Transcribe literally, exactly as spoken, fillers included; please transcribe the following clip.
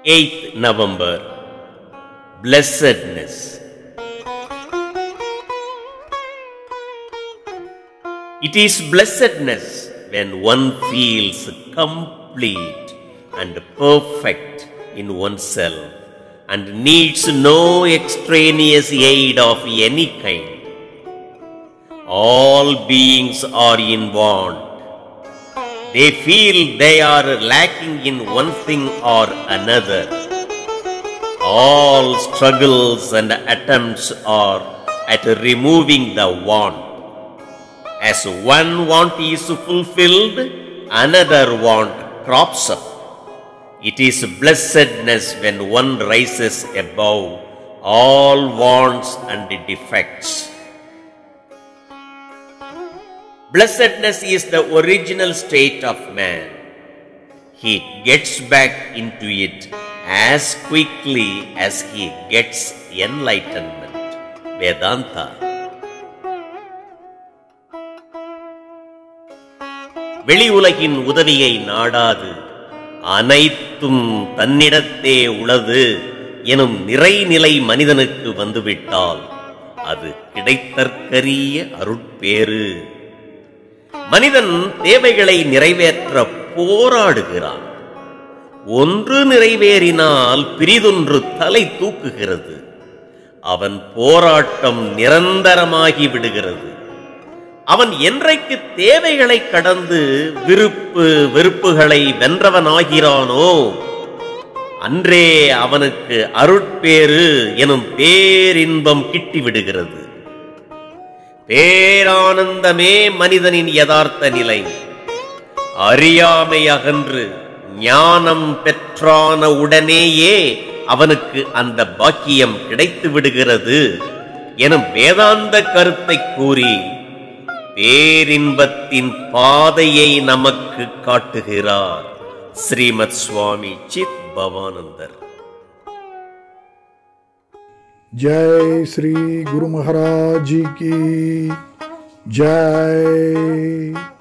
eighth November. Blessedness. It is blessedness when one feels complete and perfect in oneself and needs no extraneous aid of any kind. All beings are in want. They feel they are lacking in one thing or another. All struggles and attempts are at removing the want. As one want is fulfilled, another want crops up. It is blessedness when one rises above all wants and defects. Blessedness is the original state of man. He gets back into it as quickly as he gets enlightenment. Vedanta. வெளி உலகின் உதவியை நாடாது அனைத்தும் தன்னிடத்தே உளது எனும் நிறைநிலை மனிதனுக்கு வந்துவிட்டால் அது கிடைத்தற்கரிய அருட்பேறு. மனிதன் தேவைகளை நிறைவேற்ற போராடுகிறான். ஒன்று நிறைவேறினால் பிரிதொன்று தலை தூக்குகிறது. அவன் போராட்டம் நிரந்தரமாகி விடுகிறது. அவன் என்றைக்கு தேவைகளை கடந்து விருப்பு வெறுப்புகளை வென்றவனாகிறானோ அன்றே அவனுக்கு அருட்பேறு எனும் பேரின்பம் கிட்டிவிடுகிறது. பேரானந்தமே மனிதனின் யதார்த்த நிலை. அறியாமை அகன்று ஞானம் பெற்றான உடனேயே அவனுக்கு அந்த பாக்கியம் கிடைத்து விடுகிறது எனும் வேதாந்த கருத்தை கூறி பேரின்பத்தின் பாதையை நமக்கு காட்டுகிறார் ஸ்ரீமத் சுவாமி சித் பவானந்தர். जय श्री गुरु महाराज जी की जय।